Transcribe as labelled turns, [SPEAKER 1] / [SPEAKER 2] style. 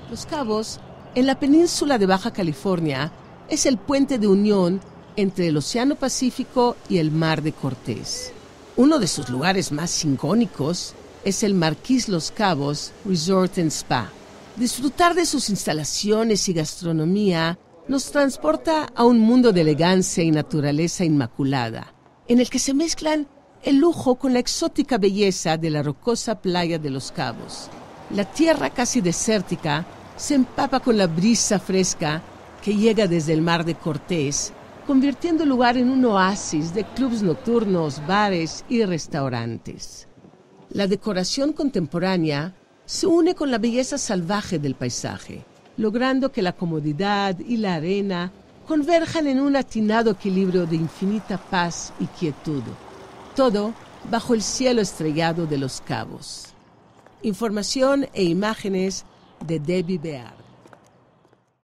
[SPEAKER 1] Los Cabos, en la península de Baja California, es el puente de unión entre el Océano Pacífico y el Mar de Cortés. Uno de sus lugares más icónicos es el Marquis Los Cabos Resort and Spa. Disfrutar de sus instalaciones y gastronomía nos transporta a un mundo de elegancia y naturaleza inmaculada, en el que se mezclan el lujo con la exótica belleza de la rocosa playa de Los Cabos. La tierra casi desértica se empapa con la brisa fresca que llega desde el Mar de Cortés, convirtiendo el lugar en un oasis de clubes nocturnos, bares y restaurantes. La decoración contemporánea se une con la belleza salvaje del paisaje, logrando que la comodidad y la arena converjan en un atinado equilibrio de infinita paz y quietud. Todo bajo el cielo estrellado de Los Cabos. Información e imágenes de Debbie Beard.